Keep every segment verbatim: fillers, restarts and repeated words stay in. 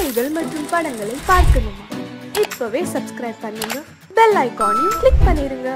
கதைகள் மற்றும் படங்களை பார்க்கணுமா? இப்பவே சப்ஸ்கிரைப் பண்ணுங்க, பெல் ஐகானையும் கிளிக் பண்ணிருங்க.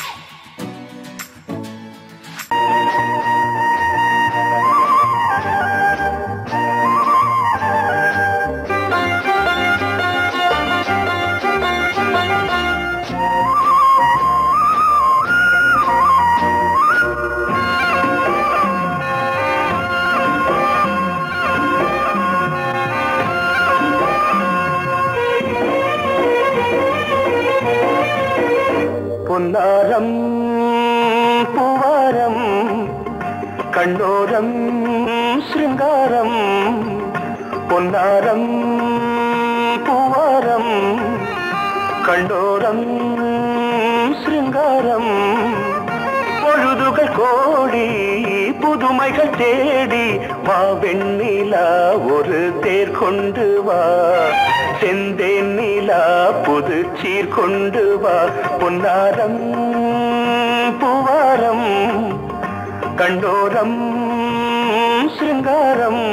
பொன்னாரம் பூவாரம் கண்ணோரம் சிருங்காரம், பொன்னாரம் பூவாரம் கண்ணோரம் சிருங்காரம், பொழுதுகள் கோடி புதுமைகள் தேடி வா வெண்ணிலா ஒரு தேர் கொண்டு வா, செந்தேன் நிலா புது சீர் கொண்டு வா, பொன்னாரம் பூவாரம் கண்ணோரம் சிருங்காரம்.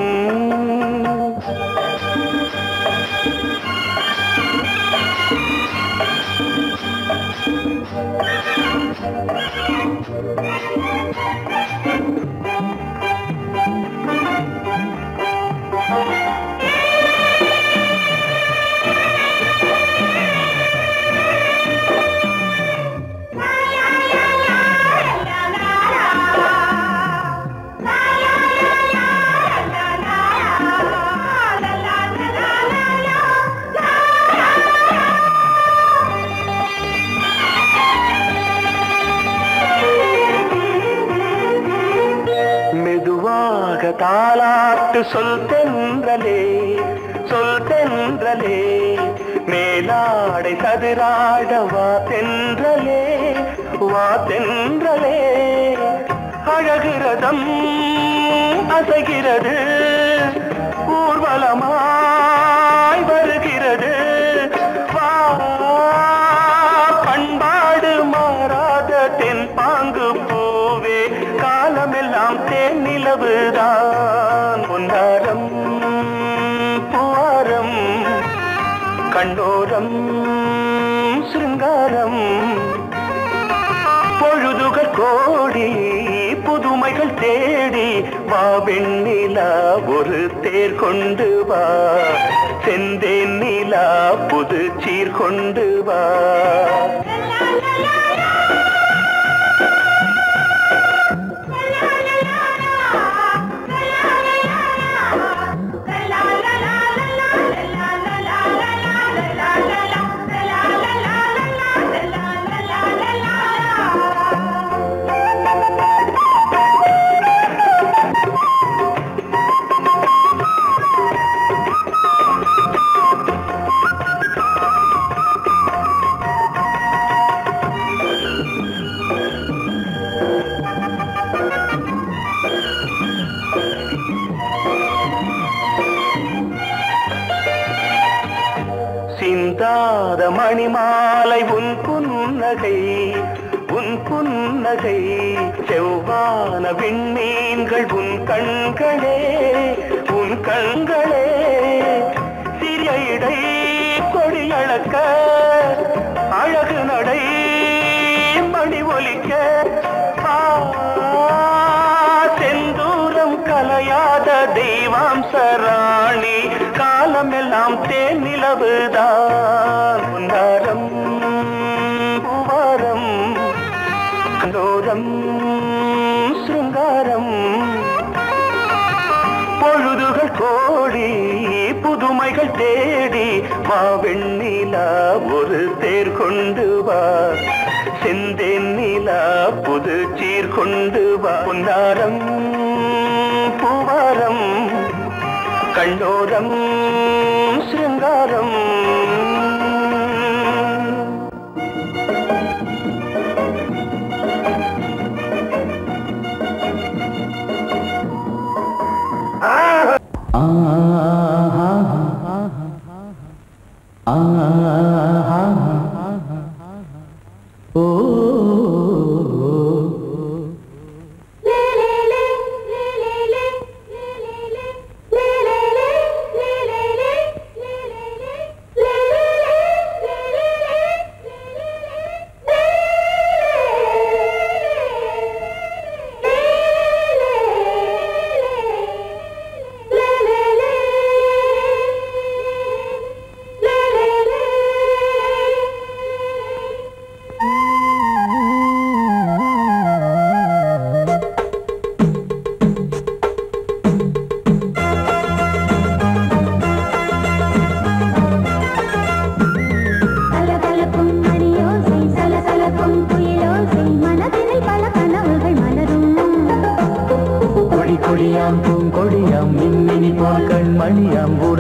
தாலாட்டு சொல் தென்றலே சொல் தென்றலே, மேலாடை சதுராட வா தென்றலே வா தென்றலே, அழகிறதம் அசைகிறது ஊர்வலமாய் வருகிறது, வா பண்பாடு மாறாத தென் பாங்கு பூவே, காலமெல்லாம் தேன் நிலவுதான், பொன்னாரம் பூவாரம் கண்ணோரம் சிருங்காரம், பொழுதுகள் கோடி புதுமைகள் தேடி வா வெண்ணிலா ஒரு தேர் கொண்டு வா, செந்தேன் நிலா புது சீர் கொண்டு வா. சிந்தாத மணிமாலை உன் புன்னகை உன் புன்னகை, செவ்வான விண்மீன்கள் உன் கண்களே உன் கண்களே, சிறிய இடை கொடியளக்க அழகு நடை மணி ஒலிக்க, செந்தூரம் கலையாத தெய்வாம்சராணி, காலமெல்லாம் தேன் நிலவுதான், பொன்னாரம் பூவாரம் கண்ணோரம் சிருங்காரம், பொழுதுகள் கோடி புதுமைகள் தேடி வா வெண்ணிலா ஒரு தேர் கொண்டு வா, செந்தேன் நிலா புது சீர் கொண்டு வா, பொன்னாரம் பூவாரம் கண்ணோரம் சிருங்காரம். ஓ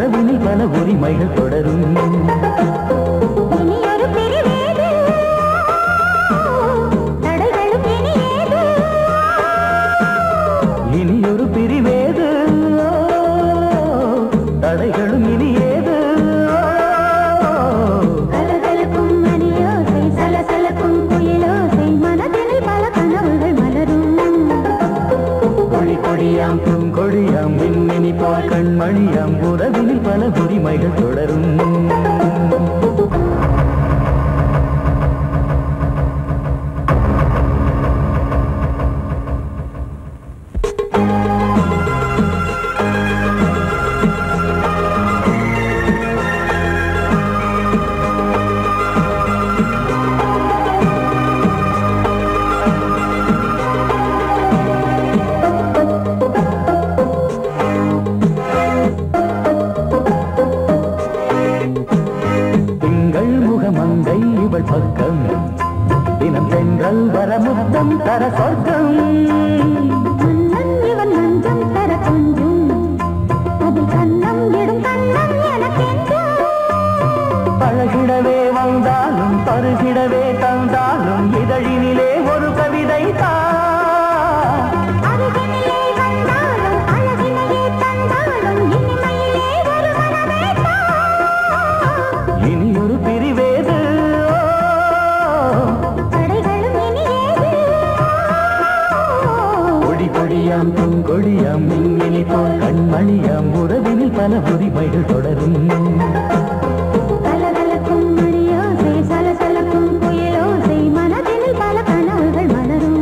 உறவினில் பல உரிமைகள் தொடரும். இனியொரு பிரிவேது தடைகளும் இனியேது. கலகலக்கும் மணியோசை சலசலக்கும் குயிலோசை மனதில் பல கனவுகள் மலரும். கொடி கொடியாம் பூங்கொடியாம் மின்மினி போல் கண்மணியாம் உறவினில் பல உரிமைகள் தொடரும். பக்கம் தினம் சென்றல் வரமுத்தம் தர சொர்க்கம். மன்னன் இவன் நஞ்சம் தர கொஞ்சம் அதில் கண்ணம் இடும் கண்ணம் எனக்கென்றும். பழகிடவே வந்தாலும் பருகிடவே தந்தாலும் இதழினிலே ஒரு கவிதை தான். அருகினிலே வந்தாலும் அழகினையே தந்தாலும் இனிமையிலே ஒரு மனமே தான். இனியொரு பிரிவேது கொடியாம் பூங்கொடியாம் மின்மினி போல் கண்மணியாம் உறவினில் பல உரிமைகள் தொடரும். கலகலக்கும் மணியோசை சலசலக்கும் குயிலோசை மனதில் பல கனவுகள் மலரும்.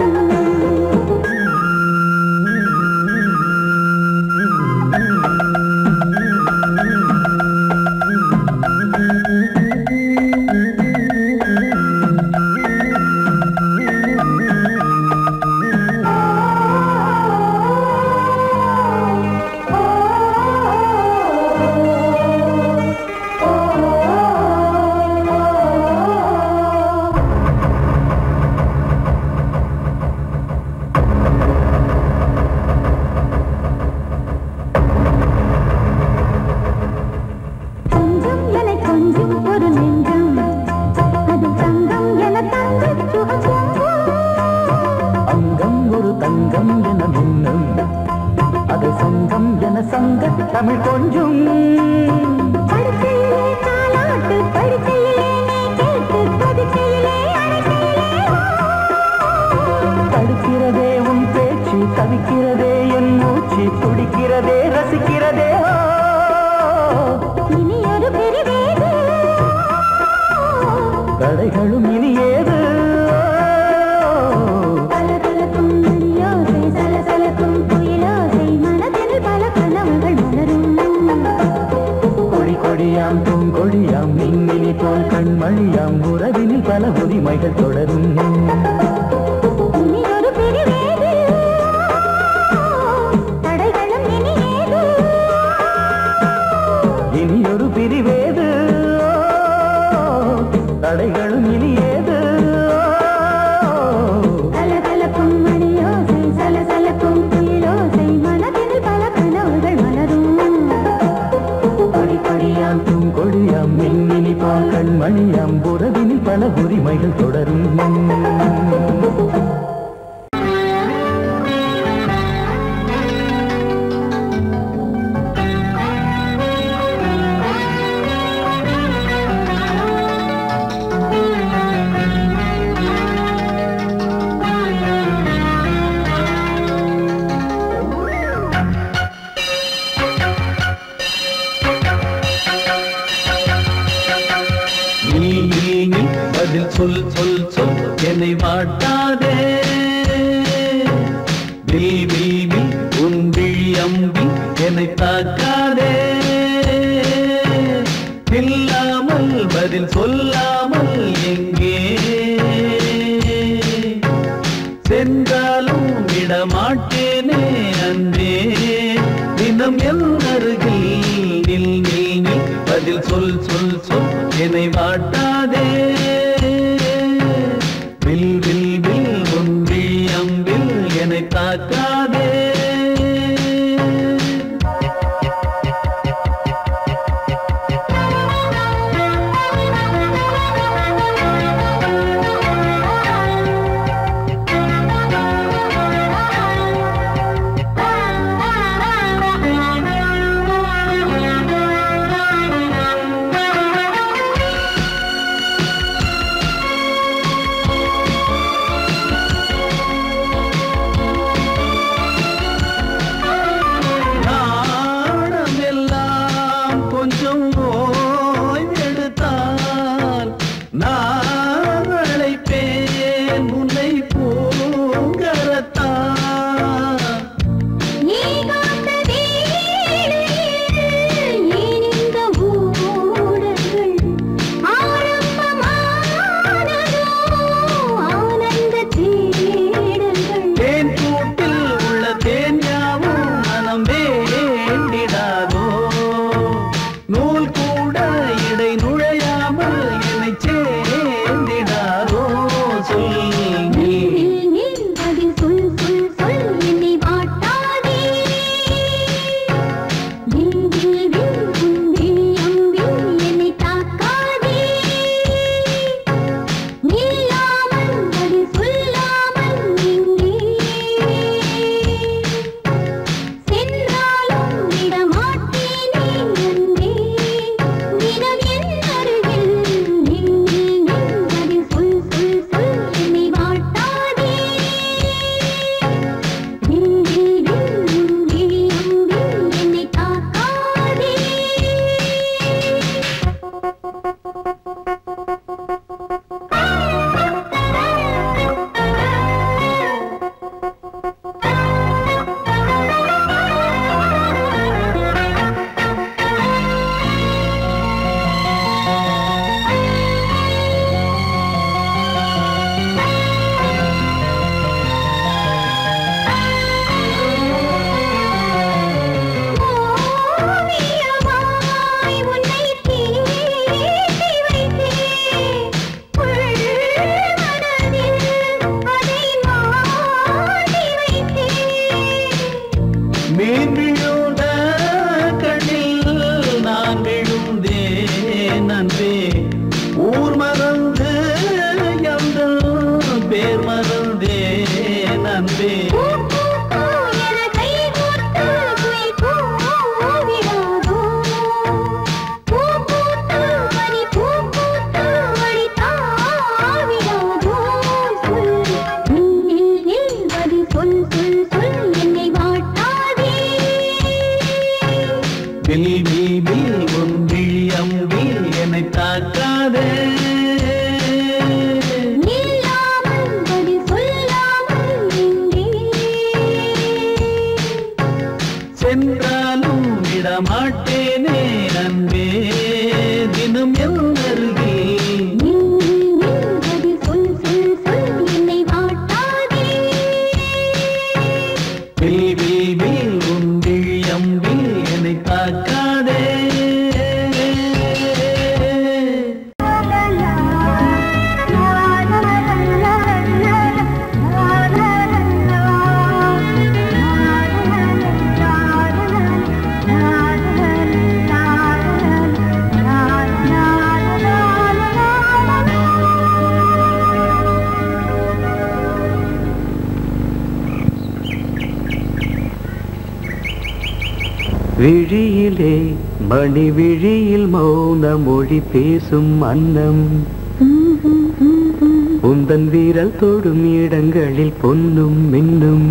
தமிழ் கொஞ்சம் படுக்கையிலே தாலாட்டு படுக்கையிலே நீ கேட்டு படுக்கையிலே தடுக்கிறதே உன் பேச்சு தவிக்கிறதே என் மூச்சு துடிக்கிறதே ரசிக்கிறதே. இனி ஒரு பிரிவேது தடைகளும் இனியேது. கலகலக்கும் மணியோசை சலசலக்கும் குயிலோசை மனதில் பல கனவுகள் மலரும். கொடி கொடியாம் பூங்கொடியாம் மின்மினி போல் கண்மணியாம் உறவினில் பல உரிமைகள் தொடரும். இனி ஒரு பிரிவேது தடைகளும் இனியேது. இனியொரு பிரிவேது தடைகளும் இனியேது. கலகலக்கும் மணியோசை சலசலக்கும் குயிலோசை மனதில் பல கனவுகள் மலரும். கொடி கொடியாம் பூங்கொடியாம் மின்மினி போல் கண்மணியாம் உறவினில் பல உரிமைகள் தொடரும். பதில் சொல் சொல் சொல் என்னை வாட்டாதே. வில் வில் வில் உன் விழி அம்பி என்னை தாக்காதே. இல்லாமல் பதில் சொல்லாமல் எங்கே சென்றாலும் விடமாட்டேனே அன்பே. தினம் என் அருகில் நில் நில் நில் பதில் சொல் சொல் சொல் என்னை வாட்டாதே. வில் வில் வில் உன் விழி அம்பில் என்னை தாக்காதே. நூல் கூட இடை நுழையாமல் என்னை சேர்ந்திடாரோ சொல் விழியிலே மணி விழியில் மௌன மொழி பேசும் அன்னம் உந்தன் வீரல் தொடும் இடங்களில் பொன்னும் மின்னும்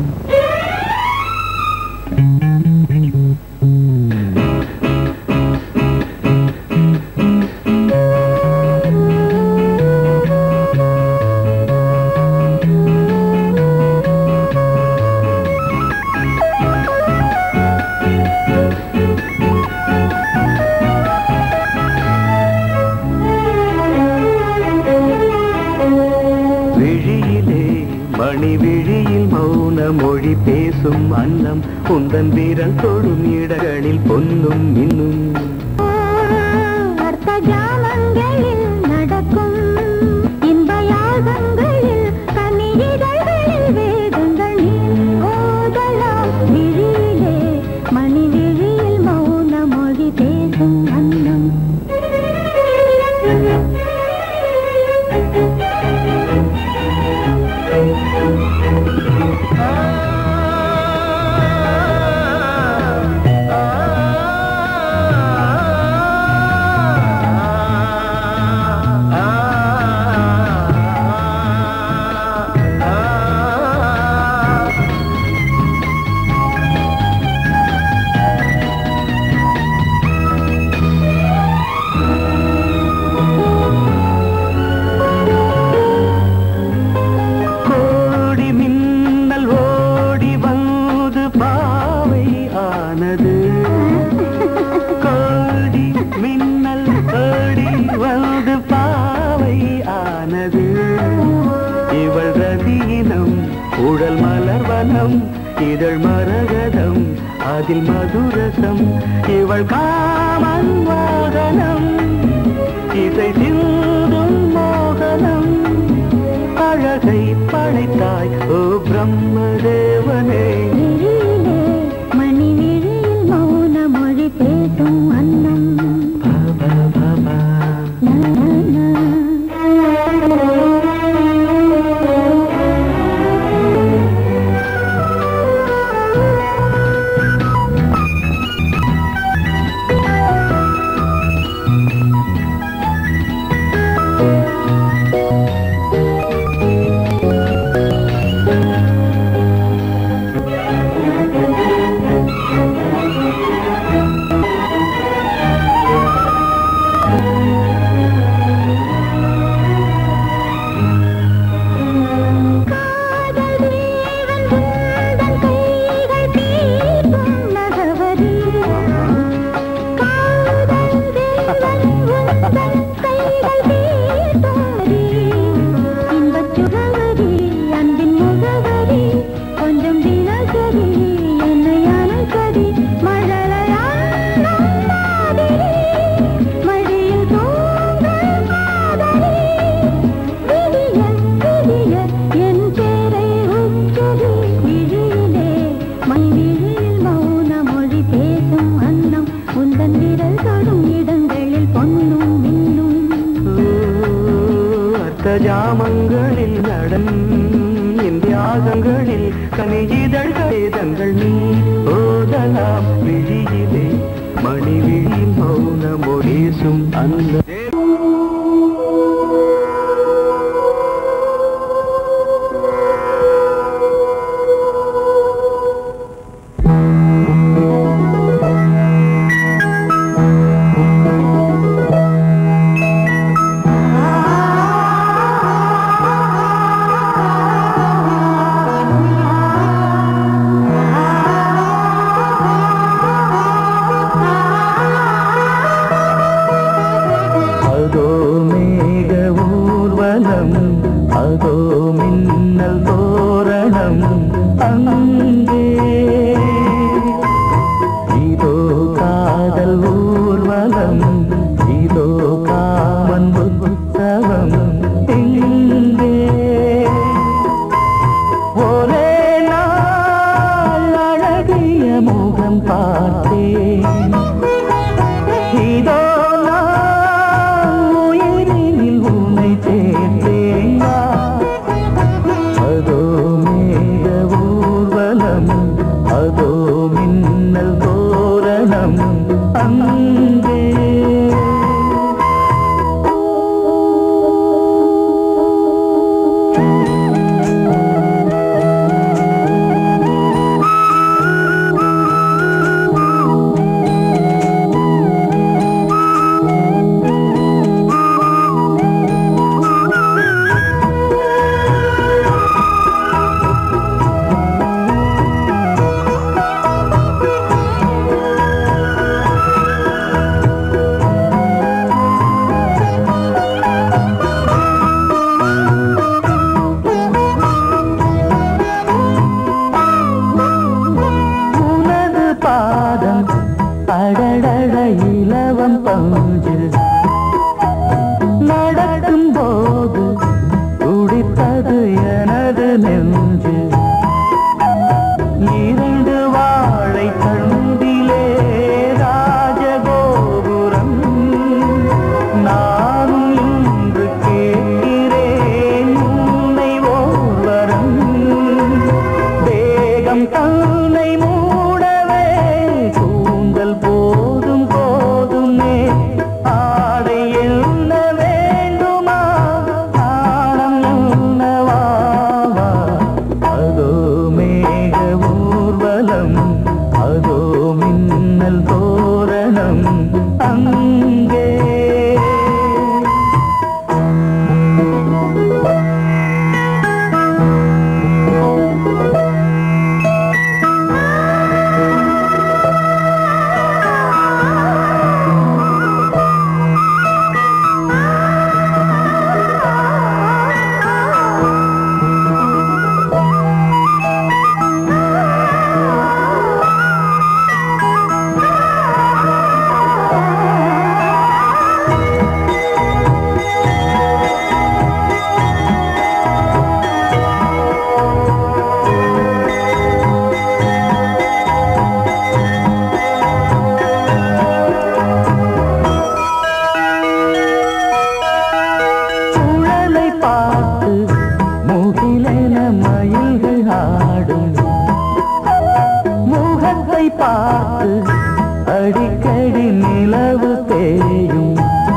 மொழி பேசும் அன்னம் உந்தன் வீரல் தொடும் இடங்களில் பொன்னும் மின்னும் அர்த்த ஜாமங்களில் நடக்கும் இன்ப யாகங்களில் கனிதழ்களில் வேதங்கள் ஓதலாம் விழியிலே மணி விழியில் மௌன மொழி பேசும் அன்னம் ஆ இதில் மதுரசம் இவள் காமன் வாகனம் இசை சிந்தும் மோகனம் அழகை படைத்தாய் ஓ பிரம்மதேவனே மணி விழியில் மௌன மொழி பேசும் அன்னம் பாபா பாபா ஜாமங்களில் நடன் இந்தியாகங்களில் கனியிதழ்கள் வேதங்கள் நீ ஓதலாம் விழியிலே மணி விழியில் மௌன மொழிசும் அந்த அதோ மின்னல் தோரணம் அங்கே இதோ காதல் ஊர்வலம் இதோ காமன் உற்சவம் இங்கே ஒரே நாள் அழகிய முகம் பார்த்தேன் இதோ அதோ மின்னல் தோரணம் அங்கே அடடட இலவம் பஞ்சு நடக்கும் போது துடித்தது எனது நெஞ்சு இரண்டு வாழை தண்டிலே ராஜகோபுரம் நானும் இன்று கேட்கிறேன் உன்னை ஓர்வரம் தேகம் தன்னை மூடவே கூந்தல் போதும் போதுமே ஆடை என்ன வேண்டுமா ஆடம் என்னவாவா அதோ மேக ஊர்வலம் அதோ மின்னல் தோரணம் அங்கே நிலவு தேயும்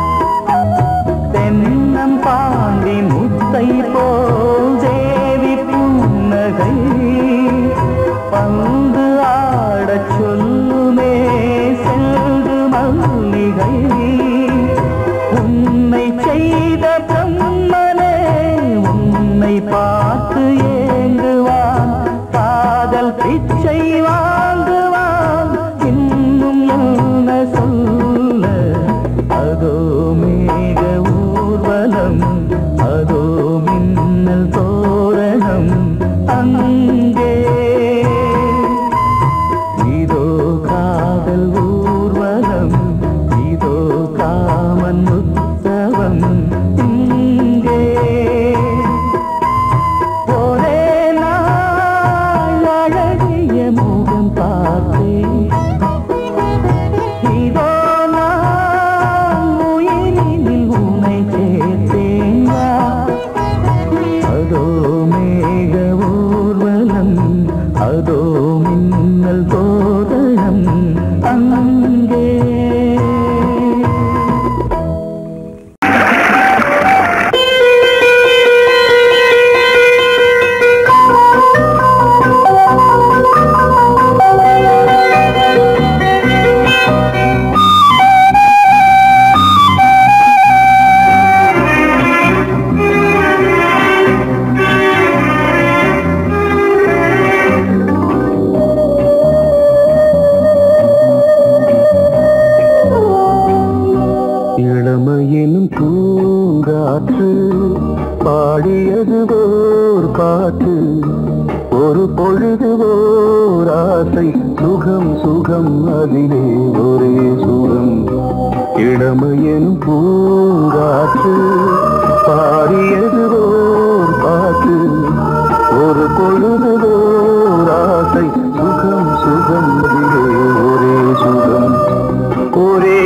தென்னம் பாண்டி முத்தை போல் தேவி புன்னகை பந்து ஆடச் சொல்லுமே செல்து மல்லிகை உன்னை செய்த பிரம்மனே உன்னை பார்த்து ஏங்குவான் காதல் பிச்சை வாங்குவான் இன்னும் என்ன சொல்ல அதோ மேக ஊர்வலம் அதோ மின்னல் தோரணம் அங்கே இதோ காதல் ஊர்வலம் இதோ காமன் உற்சவம் இங்கே ஒரே நாள் அழகிய முகம் பார்த்தேன் இதோ நான் உயிரினில் உன்னை சேர்த்தேன் அதோ மேக ஊர்வலம் அதோ மின்னல் தோரணம் அங்கே இளமையினும் பூங்காற்று பாடியது ஓர் பாட்டு ஒரு பொழுது ஓர் ஆசை சுகம் சுகம் அதிலே ஒரே சுகம் இளமையினும் பூங்காற்று பாடியது ஓர் பாட்டு ஒரு பொழுது ஓர் ஆசை சுகம் சுகம் அதிலே ஒரே சுகம் ஒரே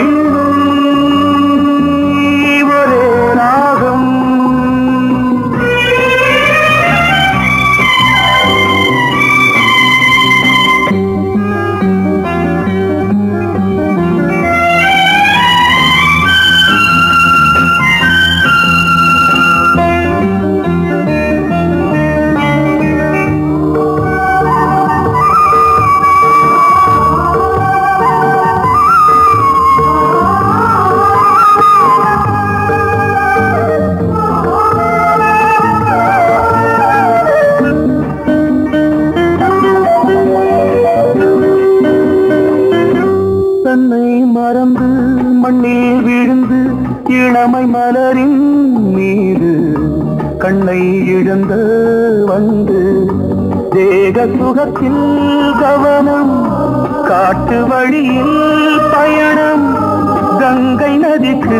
மண்ணில் விழுந்து இளமை மலரின் மீது கண்ணை இழந்த வந்து தேக சுகத்தில் கவனம் காட்டு வழியில் பயணம் கங்கை நதிக்கு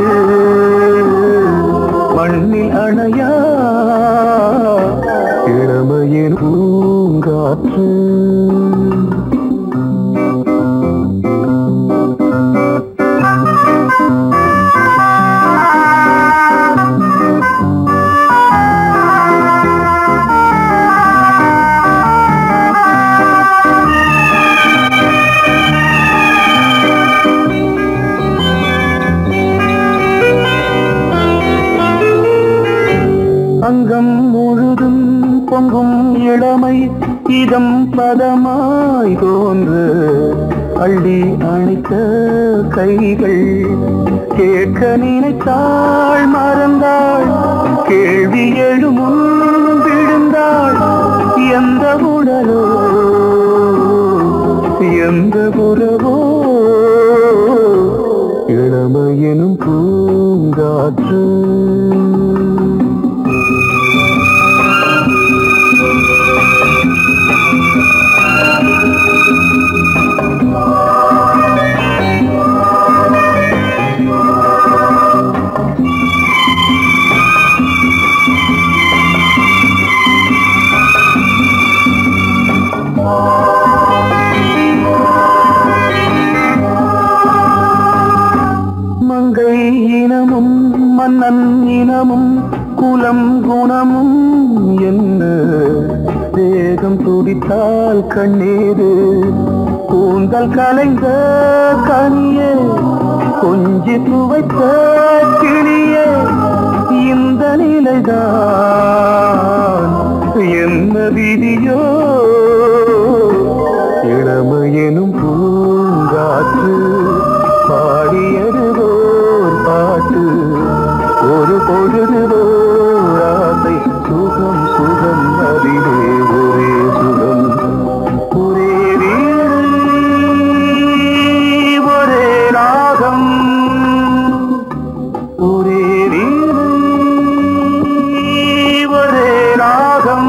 மண்ணில் அணையா இளமையின் பூங்காற்று அங்கம் முழுதும் பொங்கும் இளமை இதம் பதமாய் தோன்று அள்ளி அணைத்த கைகள் கேட்க நினைத்தாள் மறந்தாள் கேள்வி எழுமுன் விழுந்தாள் எந்த உடலோ எந்த உறவோ இளமையெனும் பூங்காற்று மங்கை இனமும் மன்னன் இனமும் குலம் குணமும் என்ன தேகம் துடித்தால் கண்ணீரு கூந்தல் கலைந்த கனியே கொஞ்சி துவைத்த கிளியே இந்த நிலைதான் என்ன விதியோ இளமையெனும் பூங்காற்று பாடியதுவோர் பாட்டு ஒரு பொழுதுவோர் ஆசை சுகம் சுகம் அதிலே ஒரே சுகம் ஒரே வீடு ஒரே ராகம் ஒரே வீடு ஒரே ராகம்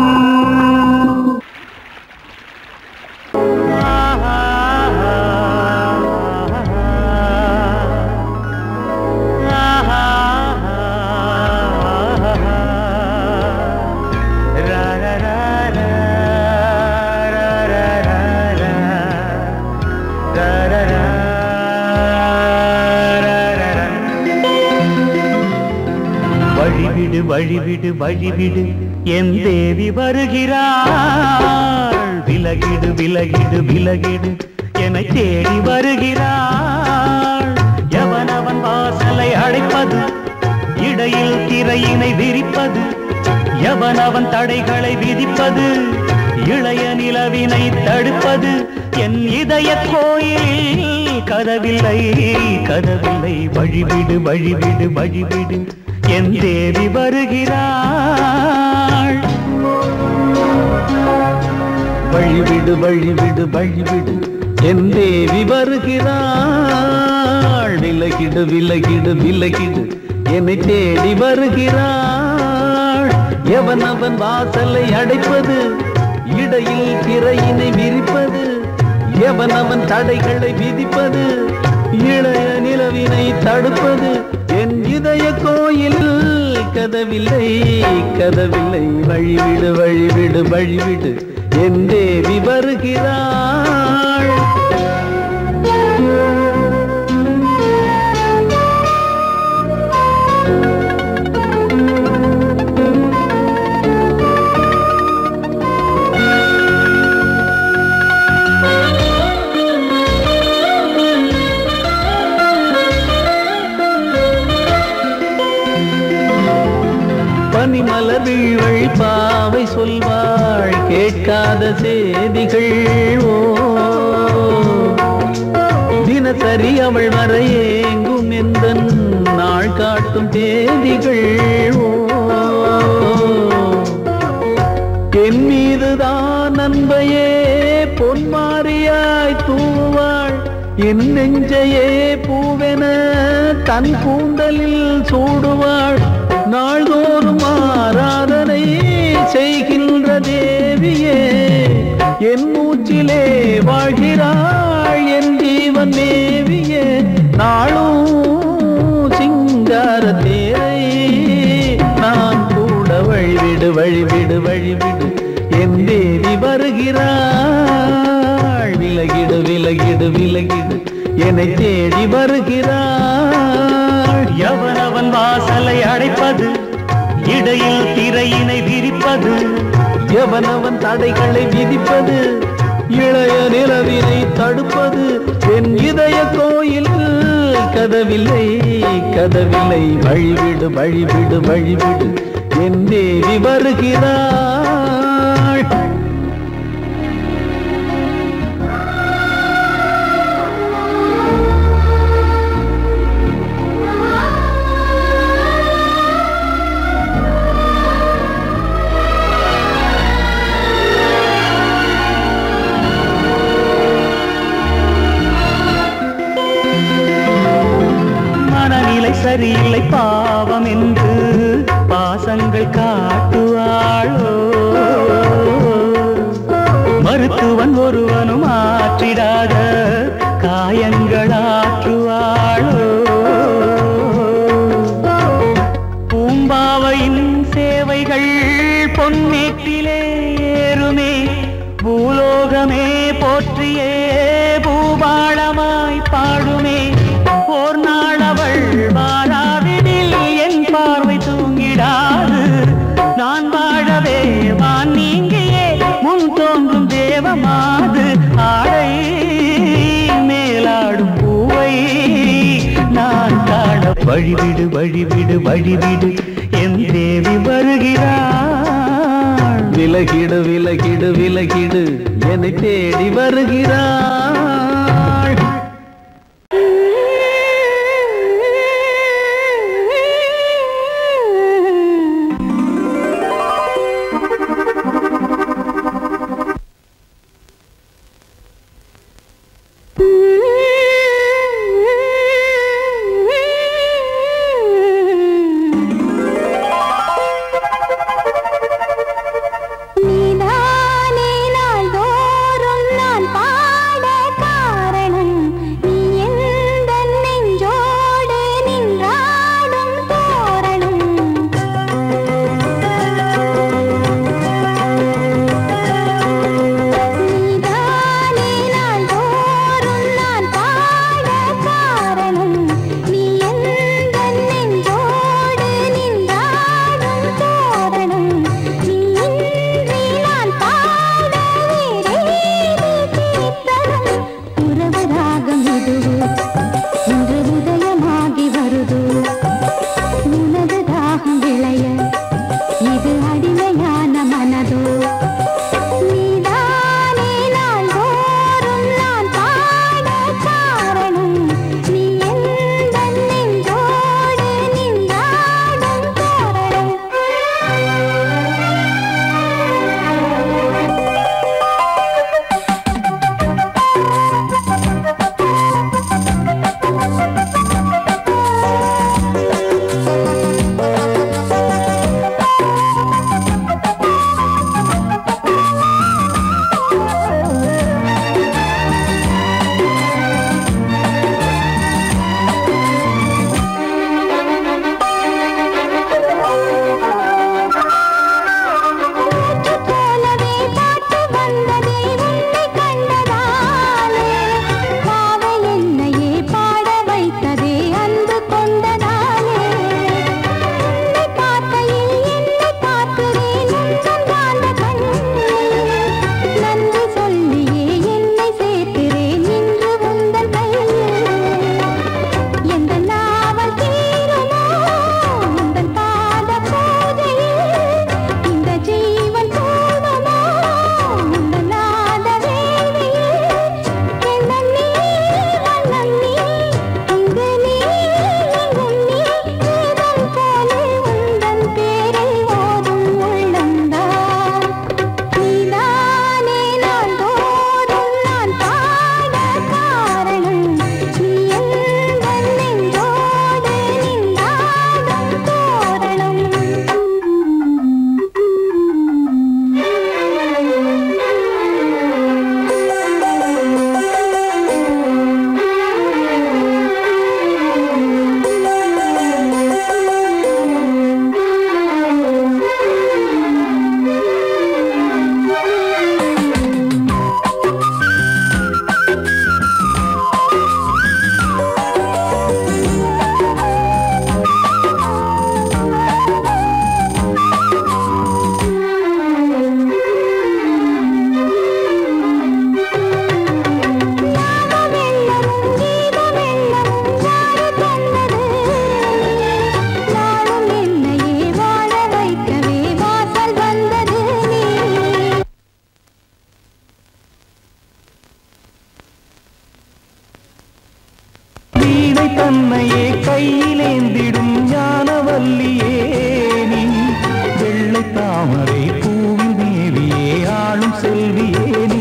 வழிவிடு வழிவிடு வழிவிடு என் தேவி வருகிறாள் விலகிடு விலகிடு விலகிடு என்னை தேடி வருகிறாள் எவனவன் வாசலை அடைப்பது இடையில் திரையினை விரிப்பது எவனவன் தடைகளை விதிப்பது இளைய நிலவினை தடுப்பது என் இதய கோயில் கதவில்லை கதவில்லை வழிவிடு வழிவிடு வழிவிடு என் தேவி வருகிறாள் வழிவிடு வழிவிடு வழிவிடு என் தேவி வருகிறாள் விலகிடு விலகிடு விலகிடு என்னை தேடி வருகிறாள் எவனவன் வாசலை அடைப்பது இடையில் திரையினை விரிப்பது எவனவன் தடைகளை விதிப்பது இளைய நிலவினை தடுப்பது என் இதய கோயில் கதவில்லை கதவில்லை வழிவிடு வழிவிடு வழிவிடு என் தேவி வருகிறாள் பனிமலர் வீழ்வழி பாவை சொல்வாள் கேட்காத செய்திகள் ஓ தினசரி அவள் வர ஏங்கும் எந்த நாள் காட்டும் தேதிகள் ஓ என் மீதுதான் அன்பையே பொன்மாரியாய் தூவாள் என் நெஞ்சையே பூவென தன் கூந்தலில் சூடுவாள் நாள்தோறும் ஆராதனை செய்கின்ற தேவியே என் மூச்சிலே வாழ்கிறாள் என் ஜீவன் தேவியே நாளும் சிங்கார தேரை நான் கூட வழிவிடு வழிவிடு வழிவிடு என் தேவி வருகிறாள் விலகிடு விலகிடு விலகிடு என்னை தேடி வருகிறாள் எவனவன் வாசலை அடைப்பது இடையில் திரையினை விரிப்பது எவனவன் தடைகளை விதிப்பது இளைய நிலவினை தடுப்பது என் இதய கோயில் கதவில்லை கதவில்லை வழிவிடு வழிவிடு வழிவிடு என் தேவி வருகிறாள் சரியில்லை பாவம் என்று பாசங்கள் காட்டுவாளோ மருத்துவன் ஒருவனும் ஆற்றிடாத காயங்களாற்றுவாளோ பூம்பாவையின் சேவைகள் பொன்னேற்றிலே ஏறுமே பூலோகமே போற்றியே பூபாளமாய் பாடுமே ஓர் நாள் அவள் வாராவிடில் என் பார்வை தூங்கிடாது நான் வாழவே வான் நீங்கியே முன் தோன்றும் தேவமாது ஆடை வழிவிடு வழிவிடு வழிவிடு என் தேவி வருகிறாள். விலகிடு விலகிடு விலகிடு என்னை தேடி வருகிறாள். தன்னையே கையிலேந்திடும் ஞானவல்லியே நீ, வெள்ளை தாமரை பூவில் மேவியே ஆளும் செல்வியே நீ,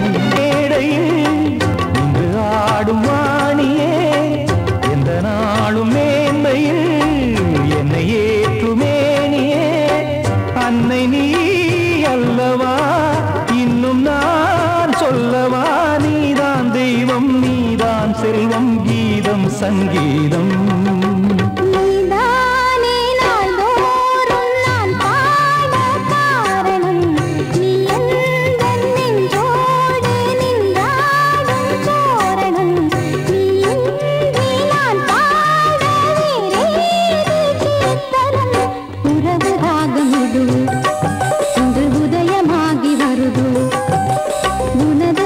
மேடையில் இன்று ஆடும் வாணியே எந்த நாளும் மேன்மையில் என்னை ஏற்றுமேனியே, அன்னை நீ அல்லவா இன்னும் நான் சொல்லவா, நீதான் தெய்வம் நீதான் செல்வம் கீதம் சங்கீதம்.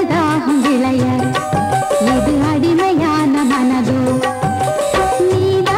நீதான்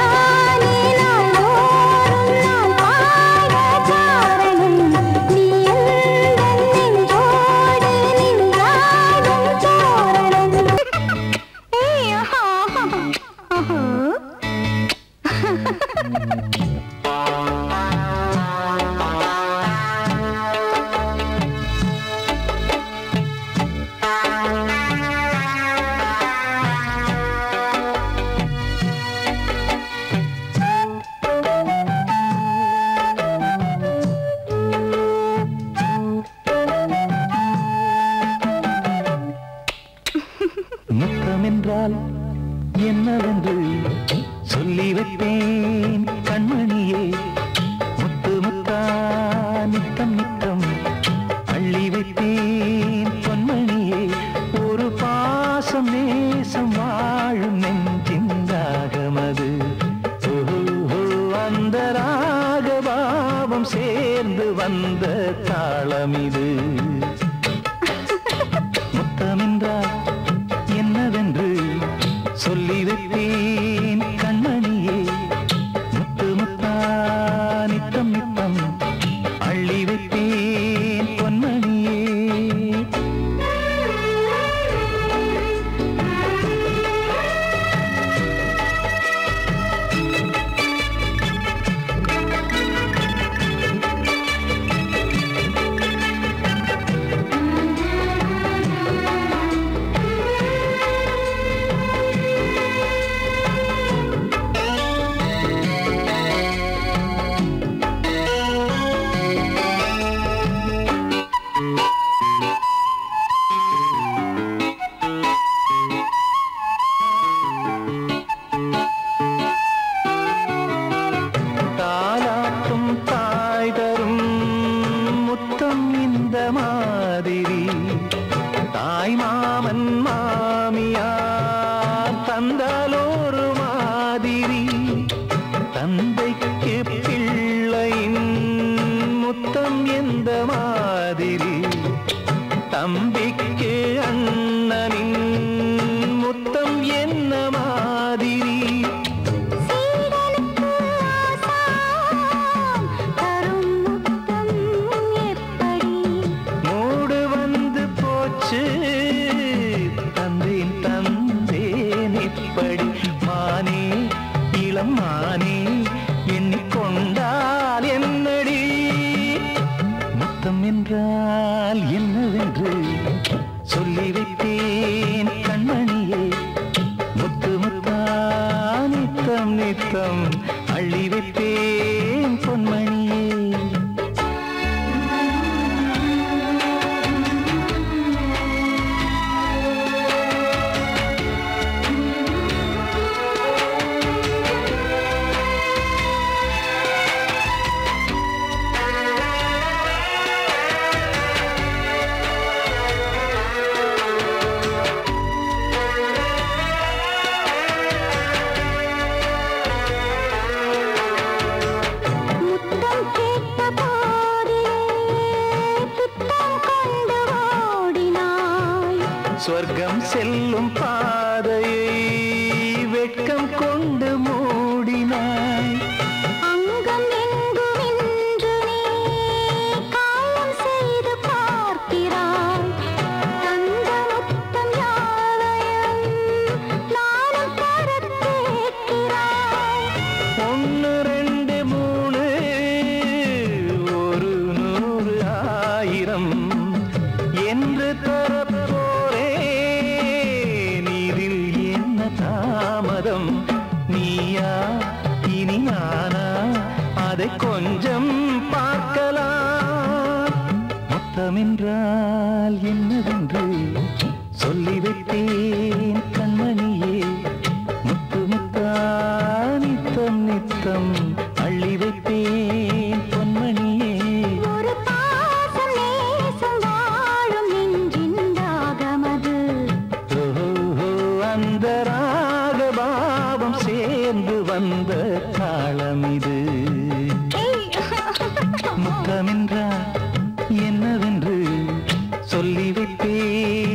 முத்தமென்றால் என்னவென்று சொல்லி வைப்பேன் கண்மணியே. முத்து முத்தா நித்தம் நித்தம் அள்ளி வைப்பேன் பொன்மணியே. ஒரு பாசம் நேசம் வாழும் நெஞ்சின்றாகமது. ஓஹோ அந்த ராகபாவம் சேர்ந்து வந்த தாளமிது. முத்தமென்றால் என்னவென்று சொல்லி வைப்பேன் கண்மணியே. முத்து முத்தா நித்தம் நித்தம் அள்ளி வைப்பேன் பொன்மணியே. தாலாட்டும் தாய் தரும் முத்தம் இந்த மாதிரி. தாய் மாமன் மாமியார் தந்தாலோரு மாதிரி. தந்தைக்கு பிள்ளையின் முத்தம் எந்த மாதிரி. தம்பிக்கு அண்ணனின் முத்தம் என்ன மாதிரி. மூடு வந்து போச்சு தந்தேன் தந்தேன் இப்படி. மானே இளம் மானே எண்ணிக்கொண்டால் என்னடி. முத்தம் என்றால் என்னவென்று சொல்லி வைத்தேன் கண்மணியே. முத்து முத்தா நித்தம் நித்தம் அள்ளி வைத்தேன் பொன்மணியே. சொர்க்கம் செல்லும் பாதையை வெட்கம் கொண்டு மூடினாய். அங்கம் எங்கும் இன்று நீ காயம் செய்து பார்க்கிறாய். தந்த முத்தம் யாவையும் நானும் தரக் கேட்கிறாய். ஒன்று ரெண்டு மூணு ஒரு நூறு ஆயிரம் என்று தரப்போரேன். இதில் என்ன தாமதம்? நீயா இனி நானா அதை கொஞ்சம் பார்க்கலாம். முத்தமென்றால் என்னவென்று சொல்லி வைத்தேன் கண்மணியே. முத்து முத்தா நித்தம் நித்தம் அள்ளி வைப்பேன் பொன்மணியே. ஒரு பாசம் நேசம் வாழும் நெஞ்சின் ராகமது. ஓஹோ அந்த ராகபாவம் சேர்ந்து வந்த தாளமிது. முத்தமென்றால் என்னவென்று சொல்லி வைப்பேன்